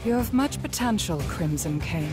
You have much potential, Crimson King.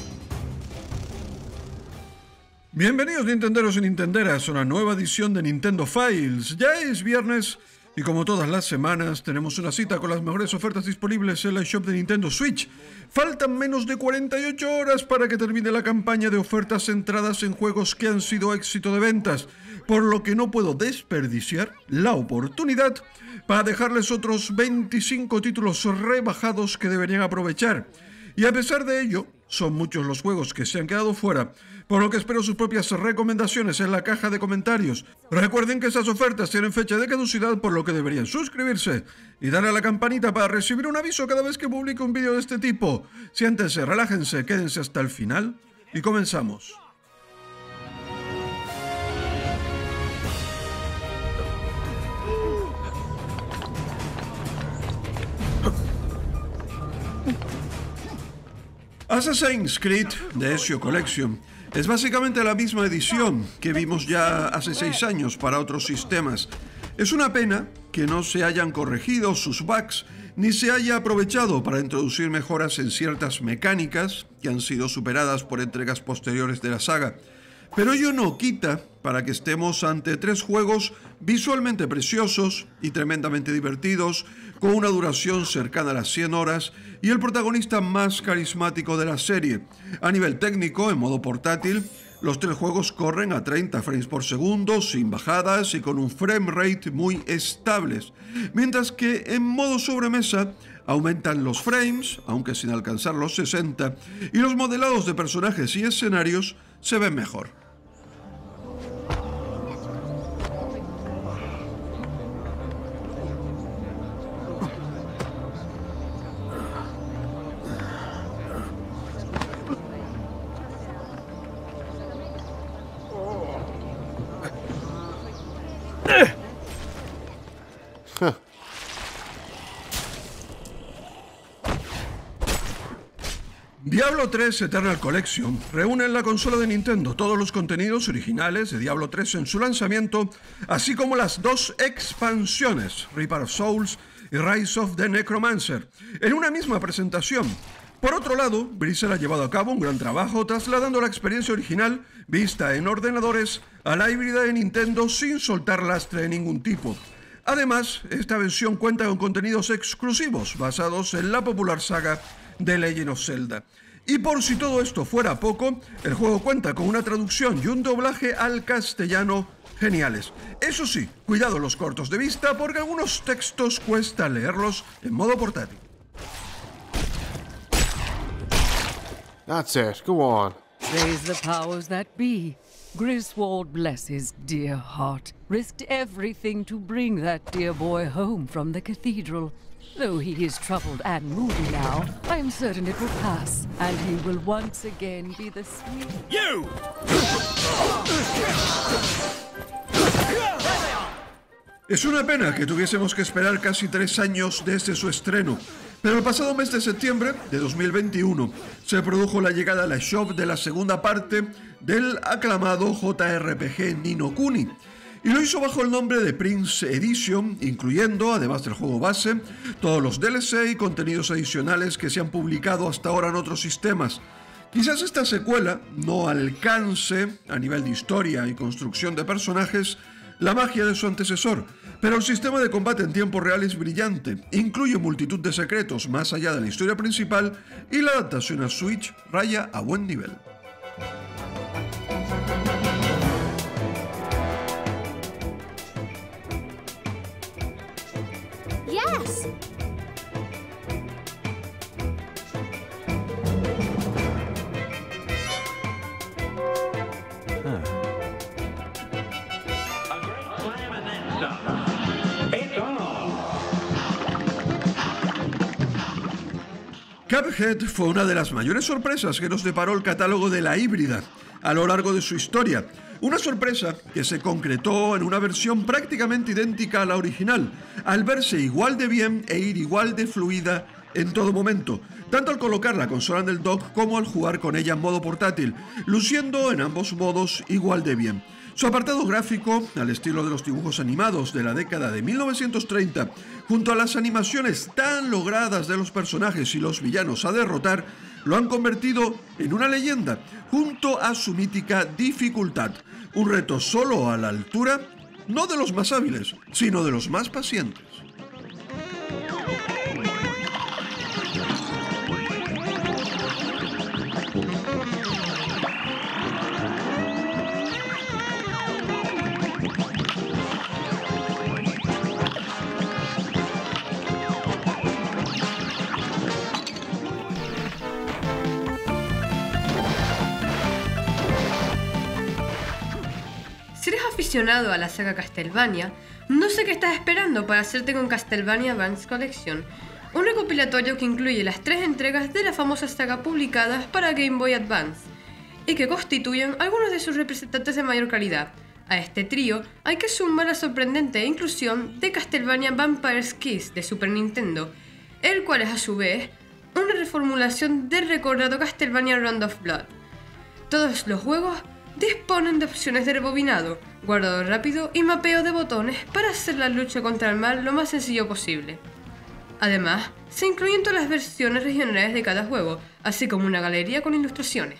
Bienvenidos Nintenderos y Nintenderas a una nueva edición de Nintendo Files. Ya es viernes y como todas las semanas tenemos una cita con las mejores ofertas disponibles en la eShop de Nintendo Switch. Faltan menos de 48 horas para que termine la campaña de ofertas centradas en juegos que han sido éxito de ventas, por lo que no puedo desperdiciar la oportunidad para dejarles otros 25 títulos rebajados que deberían aprovechar. Y a pesar de ello, son muchos los juegos que se han quedado fuera, por lo que espero sus propias recomendaciones en la caja de comentarios. Recuerden que esas ofertas tienen fecha de caducidad, por lo que deberían suscribirse y darle a la campanita para recibir un aviso cada vez que publique un vídeo de este tipo. Siéntense, relájense, quédense hasta el final y comenzamos. Assassin's Creed The Ezio Collection es básicamente la misma edición que vimos ya hace 6 años para otros sistemas. Es una pena que no se hayan corregido sus bugs ni se haya aprovechado para introducir mejoras en ciertas mecánicas que han sido superadas por entregas posteriores de la saga. Pero ello no quita para que estemos ante 3 juegos visualmente preciosos y tremendamente divertidos, con una duración cercana a las 100 horas y el protagonista más carismático de la serie. A nivel técnico, en modo portátil, los 3 juegos corren a 30 frames por segundo, sin bajadas y con un frame rate muy estables, mientras que en modo sobremesa aumentan los frames, aunque sin alcanzar los 60, y los modelados de personajes y escenarios se ven mejor. Diablo 3 Eternal Collection reúne en la consola de Nintendo todos los contenidos originales de Diablo 3 en su lanzamiento, así como las 2 expansiones, Reaper of Souls y Rise of the Necromancer, en una misma presentación. Por otro lado, Blizzard ha llevado a cabo un gran trabajo trasladando la experiencia original, vista en ordenadores, a la híbrida de Nintendo sin soltar lastre de ningún tipo. Además, esta versión cuenta con contenidos exclusivos basados en la popular saga de Legend of Zelda. Y por si todo esto fuera poco, el juego cuenta con una traducción y un doblaje al castellano geniales. Eso sí, cuidado los cortos de vista porque algunos textos cuesta leerlos en modo portátil. That's it. Go on. Praise the powers that be. Griswold, bless his dear heart, risked everything to bring that dear boy home from the cathedral. Though he is troubled and moody now, I am certain it will pass, and he will once again be the sweet... You! Es una pena que tuviésemos que esperar casi 3 años desde su estreno, pero el pasado mes de septiembre de 2021 se produjo la llegada a la eShop de la segunda parte del aclamado JRPG Ni no Kuni, y lo hizo bajo el nombre de Prince Edition, incluyendo, además del juego base, todos los DLC y contenidos adicionales que se han publicado hasta ahora en otros sistemas. Quizás esta secuela no alcance, a nivel de historia y construcción de personajes, la magia de su antecesor, pero el sistema de combate en tiempo real es brillante, incluye multitud de secretos más allá de la historia principal y la adaptación a Switch raya a buen nivel. Yes! Cuphead fue una de las mayores sorpresas que nos deparó el catálogo de la híbrida a lo largo de su historia. Una sorpresa que se concretó en una versión prácticamente idéntica a la original, al verse igual de bien e ir igual de fluida en todo momento, tanto al colocar la consola en el dock como al jugar con ella en modo portátil, luciendo en ambos modos igual de bien. Su apartado gráfico, al estilo de los dibujos animados de la década de 1930, junto a las animaciones tan logradas de los personajes y los villanos a derrotar, lo han convertido en una leyenda, junto a su mítica dificultad. Un reto solo a la altura, no de los más hábiles, sino de los más pacientes. Si eres aficionado a la saga Castlevania, no sé qué estás esperando para hacerte con Castlevania Advance Collection, un recopilatorio que incluye las 3 entregas de la famosa saga publicadas para Game Boy Advance, y que constituyen algunos de sus representantes de mayor calidad. A este trío hay que sumar la sorprendente inclusión de Castlevania Vampire's Kiss de Super Nintendo, el cual es a su vez una reformulación del recordado Castlevania Round of Blood. Todos los juegos disponen de opciones de rebobinado, guardado rápido y mapeo de botones para hacer la lucha contra el mal lo más sencillo posible. Además, se incluyen todas las versiones regionales de cada juego, así como una galería con ilustraciones.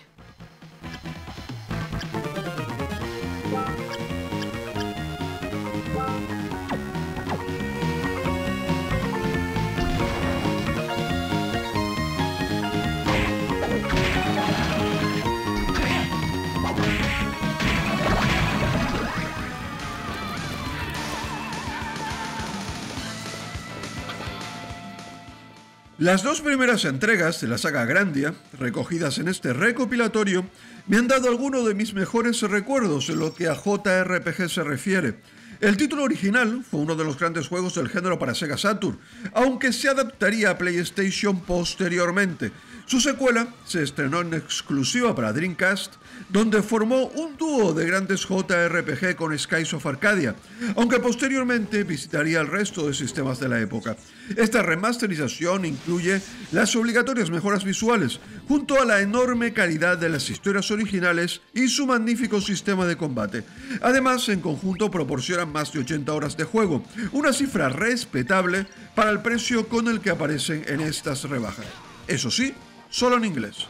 Las 2 primeras entregas de la saga Grandia, recogidas en este recopilatorio, me han dado algunos de mis mejores recuerdos en lo que a JRPG se refiere. El título original fue uno de los grandes juegos del género para Sega Saturn, aunque se adaptaría a PlayStation posteriormente. Su secuela se estrenó en exclusiva para Dreamcast, donde formó un dúo de grandes JRPG con Skies of Arcadia, aunque posteriormente visitaría el resto de sistemas de la época. Esta remasterización incluye las obligatorias mejoras visuales, junto a la enorme calidad de las historias originales y su magnífico sistema de combate. Además, en conjunto proporcionan más de 80 horas de juego, una cifra respetable para el precio con el que aparecen en estas rebajas. Eso sí, solo en inglés.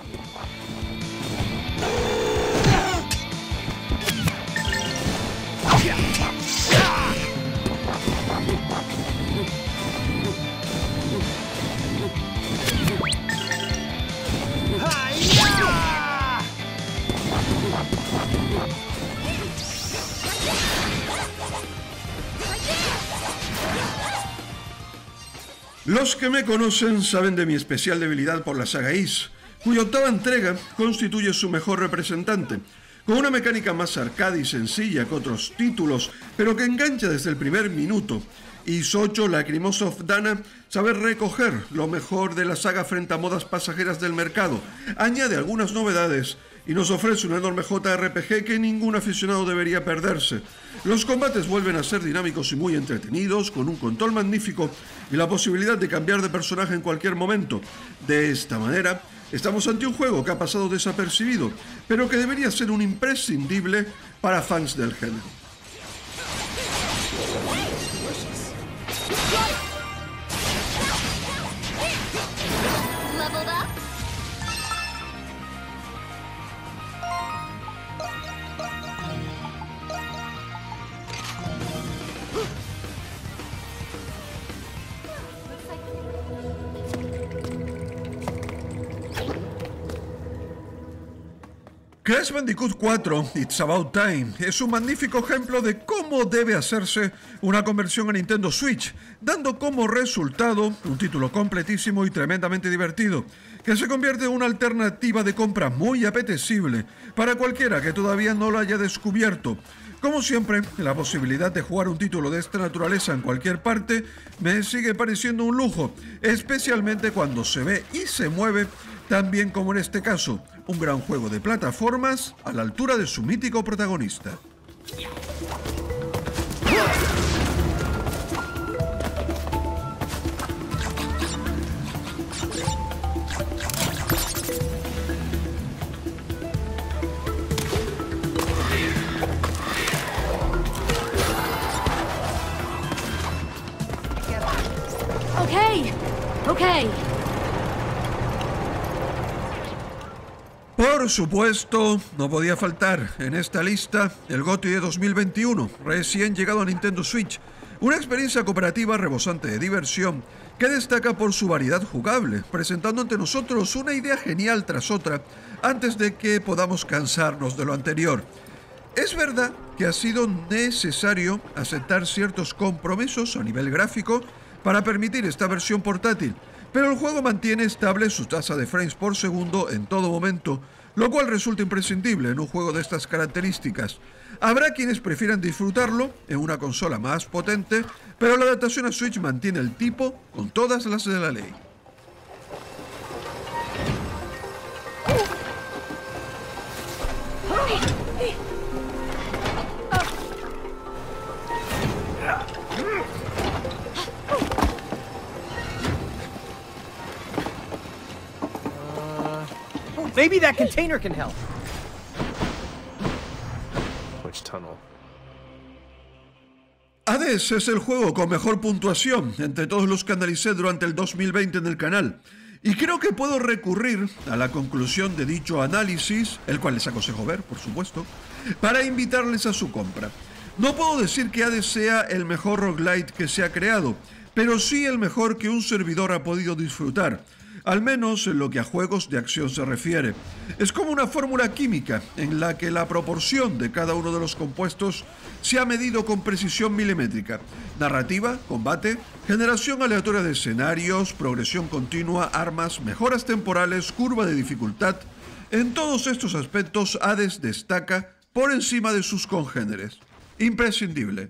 Los que me conocen saben de mi especial debilidad por la saga Ys, cuya octava entrega constituye su mejor representante, con una mecánica más arcade y sencilla que otros títulos, pero que engancha desde el primer minuto. Ys 8, Lacrimosa of Dana, sabe recoger lo mejor de la saga frente a modas pasajeras del mercado, añade algunas novedades y nos ofrece un enorme JRPG que ningún aficionado debería perderse. Los combates vuelven a ser dinámicos y muy entretenidos, con un control magnífico y la posibilidad de cambiar de personaje en cualquier momento. De esta manera, estamos ante un juego que ha pasado desapercibido, pero que debería ser un imprescindible para fans del género. Crash Bandicoot 4, It's About Time, es un magnífico ejemplo de cómo debe hacerse una conversión a Nintendo Switch, dando como resultado un título completísimo y tremendamente divertido, que se convierte en una alternativa de compra muy apetecible para cualquiera que todavía no lo haya descubierto. Como siempre, la posibilidad de jugar un título de esta naturaleza en cualquier parte me sigue pareciendo un lujo, especialmente cuando se ve y se mueve tan bien como en este caso, un gran juego de plataformas a la altura de su mítico protagonista. Por supuesto, no podía faltar en esta lista el GOTY de 2021, recién llegado a Nintendo Switch. Una experiencia cooperativa rebosante de diversión que destaca por su variedad jugable, presentando ante nosotros una idea genial tras otra antes de que podamos cansarnos de lo anterior. Es verdad que ha sido necesario aceptar ciertos compromisos a nivel gráfico para permitir esta versión portátil, pero el juego mantiene estable su tasa de frames por segundo en todo momento, lo cual resulta imprescindible en un juego de estas características. Habrá quienes prefieran disfrutarlo en una consola más potente, pero la adaptación a Switch mantiene el tipo con todas las de la ley. Maybe that container can help. Which tunnel? Hades es el juego con mejor puntuación entre todos los que analicé durante el 2020 en el canal. Y creo que puedo recurrir a la conclusión de dicho análisis, el cual les aconsejo ver, por supuesto, para invitarles a su compra. No puedo decir que Hades sea el mejor roguelite que se ha creado, pero sí el mejor que un servidor ha podido disfrutar, al menos en lo que a juegos de acción se refiere. Es como una fórmula química en la que la proporción de cada uno de los compuestos se ha medido con precisión milimétrica. Narrativa, combate, generación aleatoria de escenarios, progresión continua, armas, mejoras temporales, curva de dificultad. En todos estos aspectos, Hades destaca por encima de sus congéneres. Imprescindible.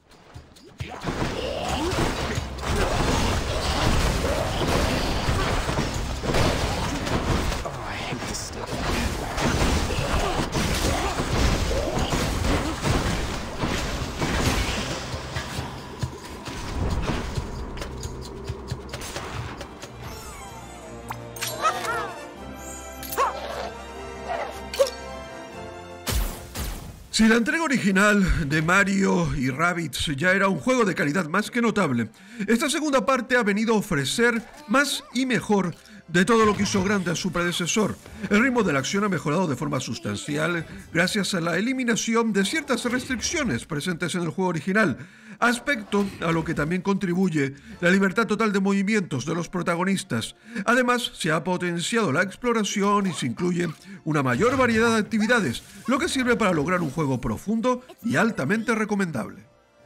Si la entrega original de Mario y Rabbids ya era un juego de calidad más que notable, esta segunda parte ha venido a ofrecer más y mejor de todo lo que hizo grande a su predecesor. El ritmo de la acción ha mejorado de forma sustancial gracias a la eliminación de ciertas restricciones presentes en el juego original, aspecto a lo que también contribuye la libertad total de movimientos de los protagonistas. Además, se ha potenciado la exploración y se incluye una mayor variedad de actividades, lo que sirve para lograr un juego profundo y altamente recomendable.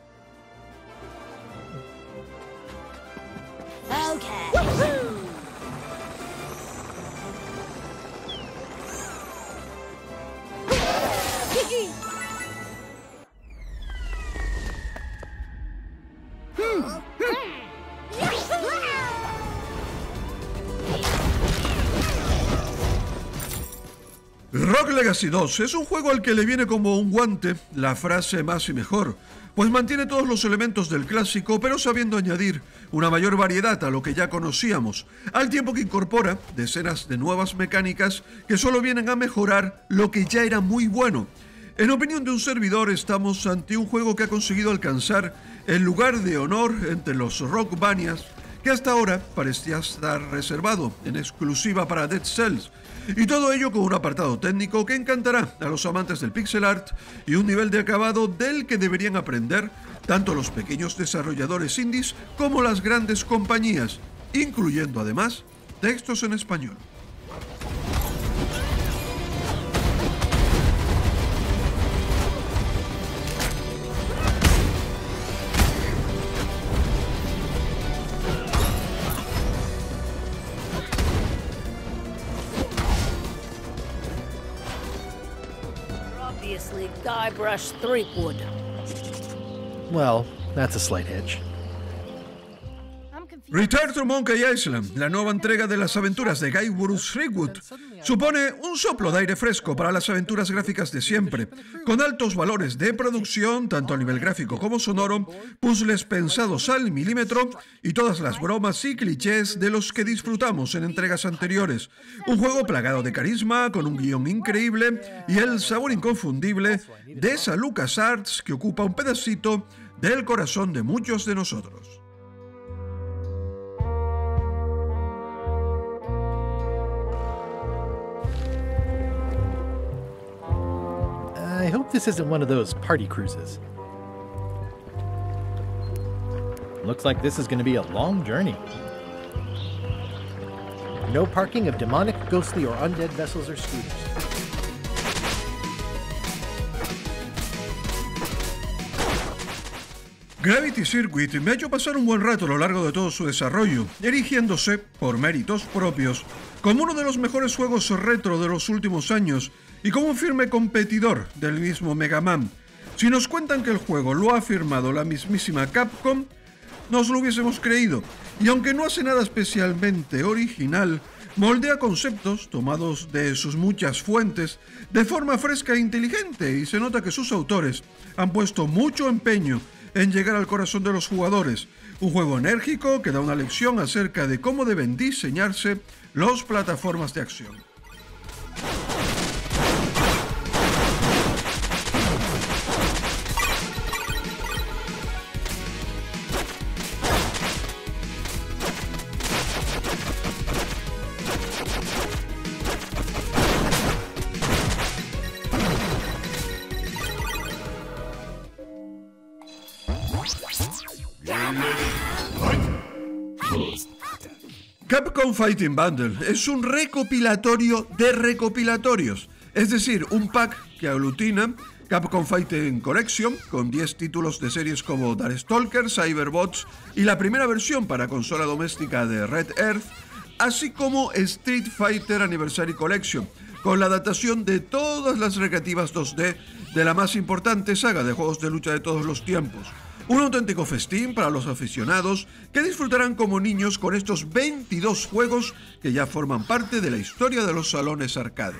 Rogue Legacy 2 es un juego al que le viene como un guante la frase más y mejor, pues mantiene todos los elementos del clásico, pero sabiendo añadir una mayor variedad a lo que ya conocíamos, al tiempo que incorpora decenas de nuevas mecánicas que solo vienen a mejorar lo que ya era muy bueno. En opinión de un servidor, estamos ante un juego que ha conseguido alcanzar el lugar de honor entre los Rockvanias, que hasta ahora parecía estar reservado en exclusiva para Dead Cells, y todo ello con un apartado técnico que encantará a los amantes del pixel art y un nivel de acabado del que deberían aprender tanto los pequeños desarrolladores indies como las grandes compañías, incluyendo además textos en español. Guybrush Threepwood. Well, that's a slight hitch. Return to Monkey Island, la nueva entrega de las aventuras de Guybrush Threepwood, supone un soplo de aire fresco para las aventuras gráficas de siempre, con altos valores de producción, tanto a nivel gráfico como sonoro, puzzles pensados al milímetro y todas las bromas y clichés de los que disfrutamos en entregas anteriores. Un juego plagado de carisma, con un guión increíble y el sabor inconfundible de esa LucasArts que ocupa un pedacito del corazón de muchos de nosotros. I hope this isn't one of those party cruises. Looks like this is going to be a long journey. No parking of demonic, ghostly, or undead vessels or scooters. Gravity Circuit me ha hecho pasar un buen rato a lo largo de todo su desarrollo, erigiéndose, por méritos propios, como uno de los mejores juegos retro de los últimos años y como un firme competidor del mismo Mega Man. Si nos cuentan que el juego lo ha firmado la mismísima Capcom, nos lo hubiésemos creído, y aunque no hace nada especialmente original, moldea conceptos tomados de sus muchas fuentes de forma fresca e inteligente, y se nota que sus autores han puesto mucho empeño en llegar al corazón de los jugadores. Un juego enérgico que da una lección acerca de cómo deben diseñarse las plataformas de acción. Capcom Fighting Bundle es un recopilatorio de recopilatorios, es decir, un pack que aglutina Capcom Fighting Collection con 10 títulos de series como Darkstalkers, Cyberbots y la primera versión para consola doméstica de Red Earth, así como Street Fighter Anniversary Collection, con la adaptación de todas las recreativas 2D de la más importante saga de juegos de lucha de todos los tiempos. Un auténtico festín para los aficionados que disfrutarán como niños con estos 22 juegos que ya forman parte de la historia de los salones arcade.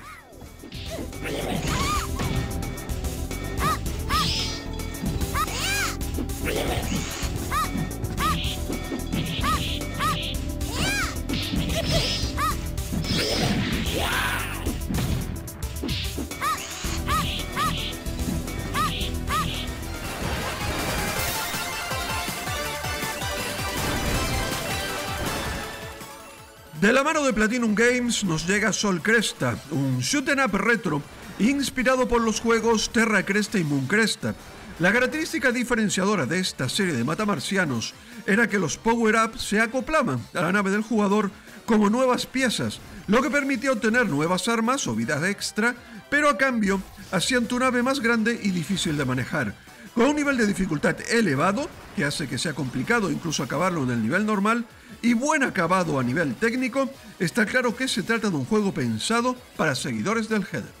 De la mano de Platinum Games nos llega Sol Cresta, un shoot 'em up retro inspirado por los juegos Terra Cresta y Moon Cresta. La característica diferenciadora de esta serie de matamarcianos era que los power-ups se acoplaban a la nave del jugador como nuevas piezas, lo que permitía obtener nuevas armas o vidas extra, pero a cambio hacían tu nave más grande y difícil de manejar. Con un nivel de dificultad elevado, que hace que sea complicado incluso acabarlo en el nivel normal, y buen acabado a nivel técnico, está claro que se trata de un juego pensado para seguidores del header.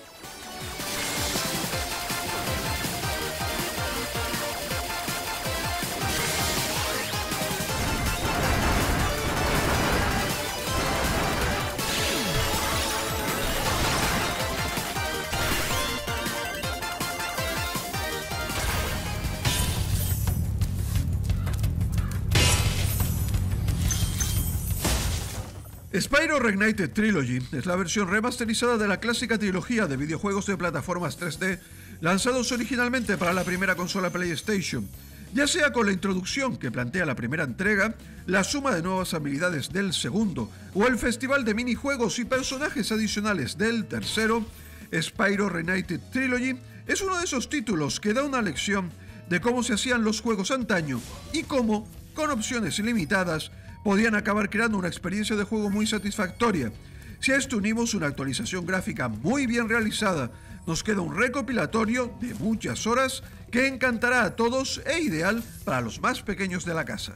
Spyro Reignited Trilogy es la versión remasterizada de la clásica trilogía de videojuegos de plataformas 3D lanzados originalmente para la primera consola PlayStation. Ya sea con la introducción que plantea la primera entrega, la suma de nuevas habilidades del segundo o el festival de minijuegos y personajes adicionales del tercero, Spyro Reignited Trilogy es uno de esos títulos que da una lección de cómo se hacían los juegos antaño y cómo, con opciones ilimitadas, podían acabar creando una experiencia de juego muy satisfactoria. Si a esto unimos una actualización gráfica muy bien realizada, nos queda un recopilatorio de muchas horas que encantará a todos e ideal para los más pequeños de la casa.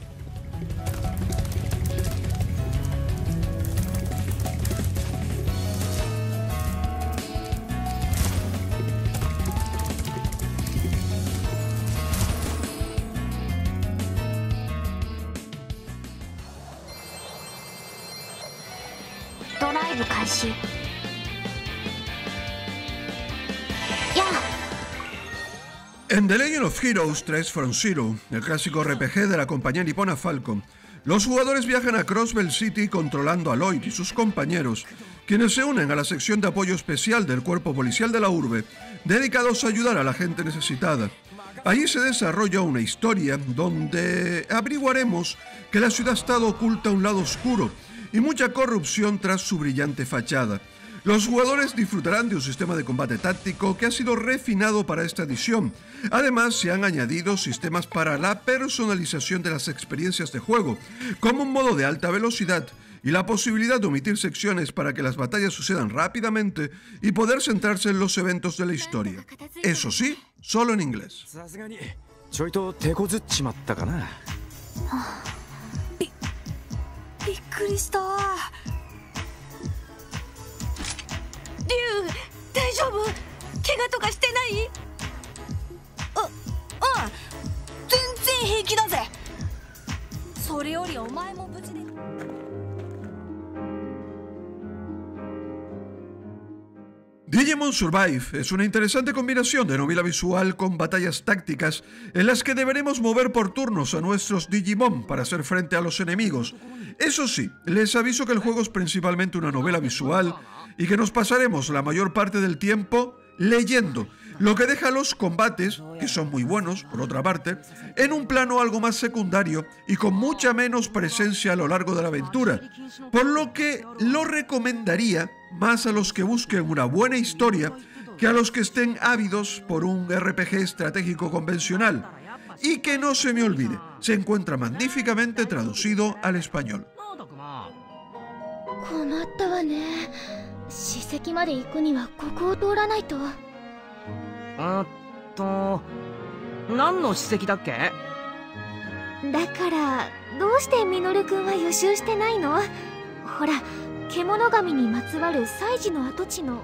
En The Legend of Heroes 3 from Zero, el clásico RPG de la compañía nipona Falcon, los jugadores viajan a Crossbell City controlando a Lloyd y sus compañeros, quienes se unen a la sección de apoyo especial del cuerpo policial de la urbe, dedicados a ayudar a la gente necesitada. Allí se desarrolla una historia donde averiguaremos que la ciudad-estado oculta un lado oscuro y mucha corrupción tras su brillante fachada. Los jugadores disfrutarán de un sistema de combate táctico que ha sido refinado para esta edición. Además, se han añadido sistemas para la personalización de las experiencias de juego, como un modo de alta velocidad y la posibilidad de omitir secciones para que las batallas sucedan rápidamente y poder centrarse en los eventos de la historia. Eso sí, solo en inglés. ちょいと手こずっちまったかな。 びっくりした。リュウ、大丈夫？怪我とかしてない？全然平気だぜ。それよりお前も無事で。 Digimon Survive es una interesante combinación de novela visual con batallas tácticas en las que deberemos mover por turnos a nuestros Digimon para hacer frente a los enemigos. Eso sí, les aviso que el juego es principalmente una novela visual y que nos pasaremos la mayor parte del tiempo leyendo, lo que deja los combates, que son muy buenos por otra parte, en un plano algo más secundario y con mucha menos presencia a lo largo de la aventura, por lo que lo recomendaría más a los que busquen una buena historia que a los que estén ávidos por un RPG estratégico convencional. Y que no se me olvide, se encuentra magníficamente traducido al español. 困ったわね。史跡まで行くにはここを通らないと。 何の史跡だっけ？ だからどうしてミノル君は予習してないの？ほら、獣神にまつわる祭事の跡地の。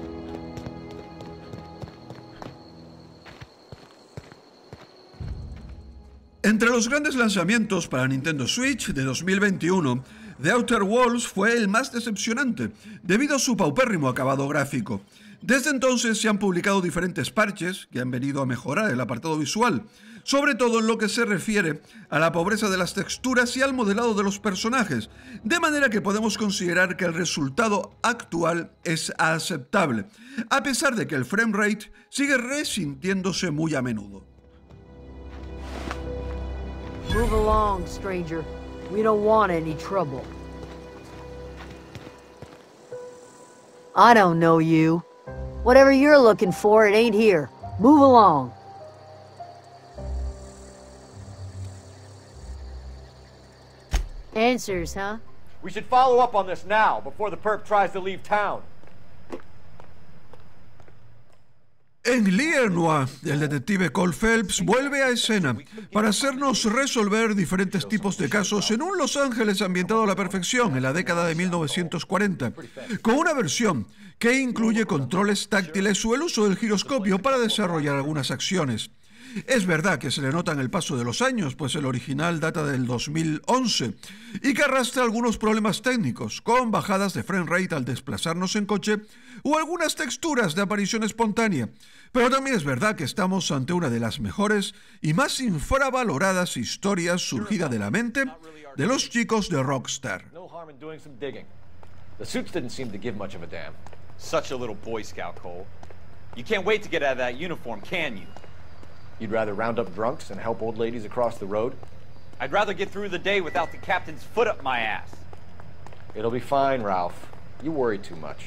Entre los grandes lanzamientos para Nintendo Switch de 2021, The Outer Worlds fue el más decepcionante, debido a su paupérrimo acabado gráfico. Desde entonces se han publicado diferentes parches que han venido a mejorar el apartado visual, sobre todo en lo que se refiere a la pobreza de las texturas y al modelado de los personajes, de manera que podemos considerar que el resultado actual es aceptable, a pesar de que el framerate sigue resintiéndose muy a menudo. Move along, stranger. We don't want any trouble. I don't know you. Whatever you're looking for, it ain't here. Move along. Answers, huh? We should follow up on this now, before the perp tries to leave town. En Lier Noir, el detective Cole Phelps vuelve a escena para hacernos resolver diferentes tipos de casos en un Los Ángeles ambientado a la perfección en la década de 1940, con una versión que incluye controles táctiles o el uso del giroscopio para desarrollar algunas acciones. Es verdad que se le nota en el paso de los años, pues el original data del 2011 y que arrastra algunos problemas técnicos, con bajadas de frame rate al desplazarnos en coche o algunas texturas de aparición espontánea. Pero también es verdad que estamos ante una de las mejores y más infravaloradas historias surgida de la mente de los chicos de Rockstar. The suits didn't seem to give much of a damn. Such a little Boy Scout, Cole. You can't wait to get out of that uniform, can you? You'd rather round up drunks and help old ladies across the road? I'd rather get through the day without the captain's foot up my ass. It'll be fine, Ralph. You worry too much.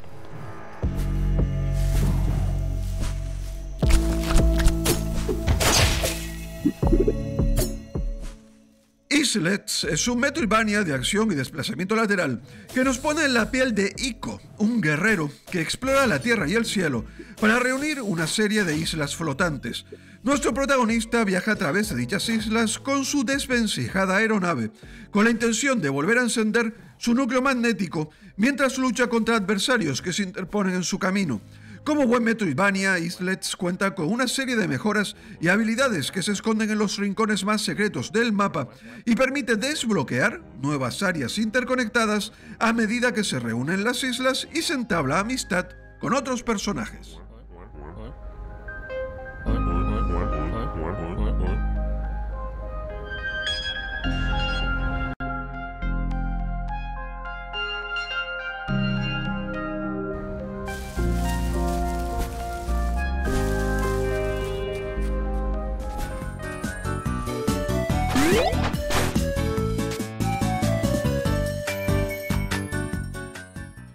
Islets es un Metroidvania de acción y desplazamiento lateral que nos pone en la piel de Ico, un guerrero que explora la tierra y el cielo para reunir una serie de islas flotantes. Nuestro protagonista viaja a través de dichas islas con su desvencijada aeronave, con la intención de volver a encender su núcleo magnético mientras lucha contra adversarios que se interponen en su camino. Como buen Metroidvania, Islets cuenta con una serie de mejoras y habilidades que se esconden en los rincones más secretos del mapa y permite desbloquear nuevas áreas interconectadas a medida que se reúnen las islas y se entabla amistad con otros personajes.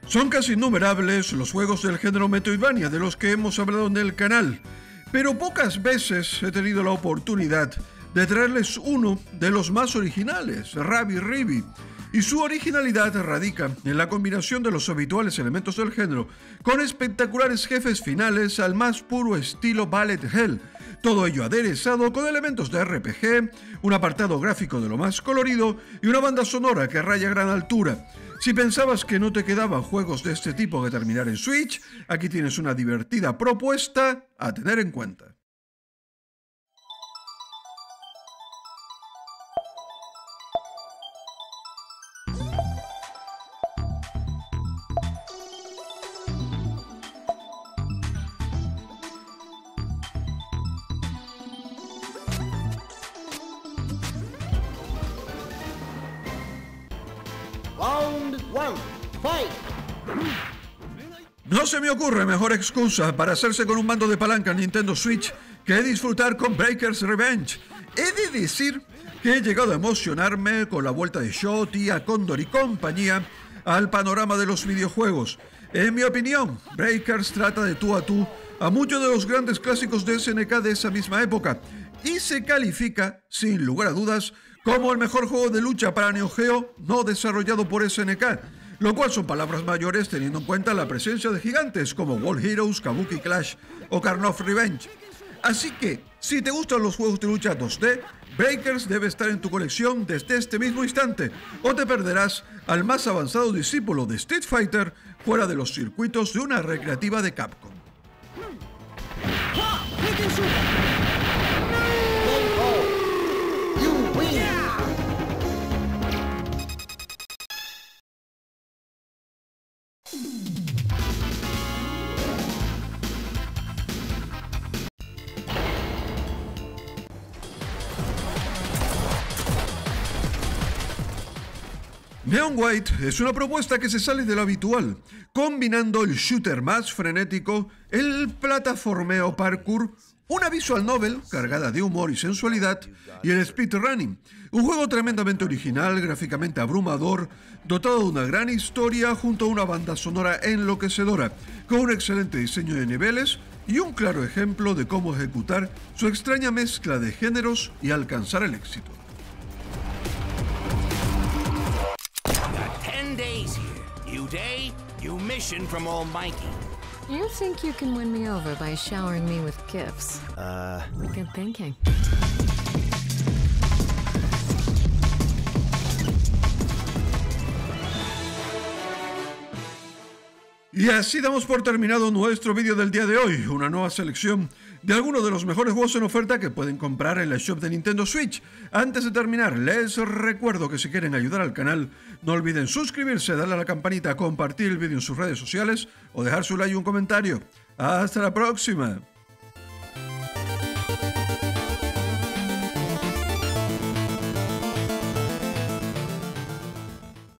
Son casi innumerables los juegos del género Metroidvania de los que hemos hablado en el canal, pero pocas veces he tenido la oportunidad de traerles uno de los más originales, Rabi-Ribi. Y su originalidad radica en la combinación de los habituales elementos del género con espectaculares jefes finales al más puro estilo Bullet Hell. Todo ello aderezado con elementos de RPG, un apartado gráfico de lo más colorido y una banda sonora que raya a gran altura. Si pensabas que no te quedaban juegos de este tipo que terminar en Switch, aquí tienes una divertida propuesta a tener en cuenta. Round 1, fight! No se me ocurre mejor excusa para hacerse con un mando de palanca en Nintendo Switch que disfrutar con Breaker's Revenge. He de decir que he llegado a emocionarme con la vuelta de Shoti, a Condor y compañía al panorama de los videojuegos. En mi opinión, Breakers trata de tú a muchos de los grandes clásicos de SNK de esa misma época y se califica, sin lugar a dudas, como el mejor juego de lucha para Neo Geo no desarrollado por SNK, lo cual son palabras mayores teniendo en cuenta la presencia de gigantes como World Heroes, Kabuki Clash o Karnov Revenge. Así que, si te gustan los juegos de lucha 2D, Breakers debe estar en tu colección desde este mismo instante, o te perderás al más avanzado discípulo de Street Fighter fuera de los circuitos de una recreativa de Capcom. Neon White es una propuesta que se sale de lo habitual, combinando el shooter más frenético, el plataformeo parkour, una visual novel cargada de humor y sensualidad y el speedrunning. Un juego tremendamente original, gráficamente abrumador, dotado de una gran historia junto a una banda sonora enloquecedora, con un excelente diseño de niveles y un claro ejemplo de cómo ejecutar su extraña mezcla de géneros y alcanzar el éxito. 10 days here. New day, new mission from Almighty. You think you can win me over by showering me with gifts? Good thinking. Y así damos por terminado nuestro vídeo del día de hoy, una nueva selección de algunos de los mejores juegos en oferta que pueden comprar en la shop de Nintendo Switch. Antes de terminar, les recuerdo que si quieren ayudar al canal, no olviden suscribirse, darle a la campanita, compartir el vídeo en sus redes sociales o dejar su like y un comentario. ¡Hasta la próxima!